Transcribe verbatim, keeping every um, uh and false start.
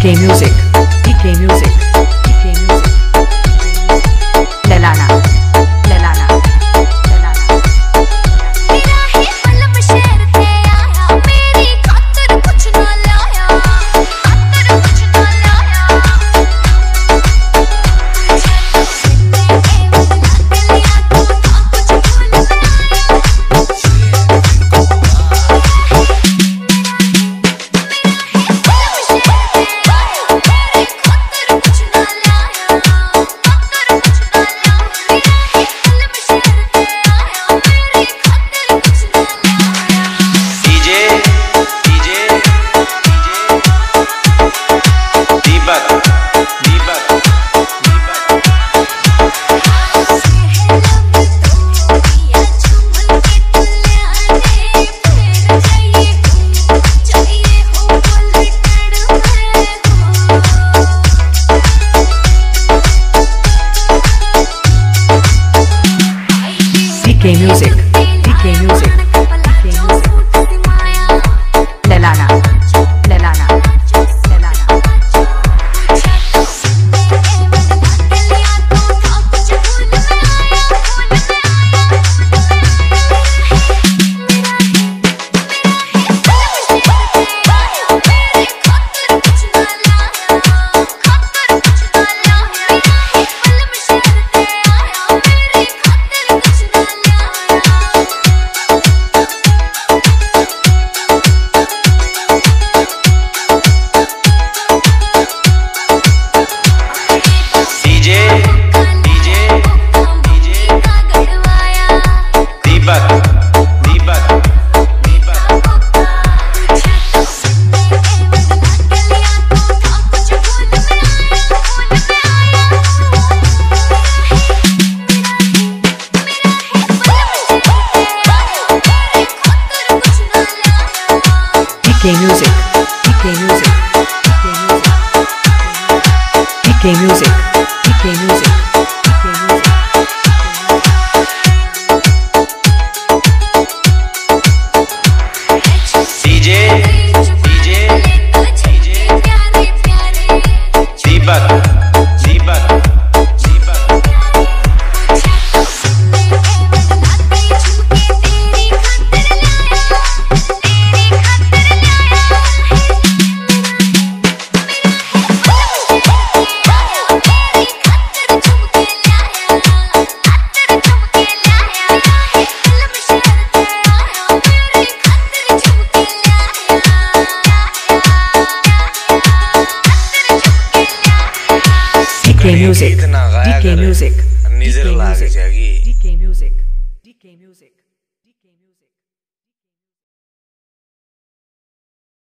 DK music, DK music, DK music, लैलाना, लैलाना, लैलाना। मेरा ही हलम शहर पे आया, मेरी खातिर कुछ ना लाया, खातिर कुछ ना लाया। DK music, DK music, DK music, लैलाना, लैलाना, लैलाना। DK music, DK music, DK music, DK music, DK music. DJ DJ DJ Deepak Deepak Deepak. DK music, DK music, निजर लाग जाएगी। DK music.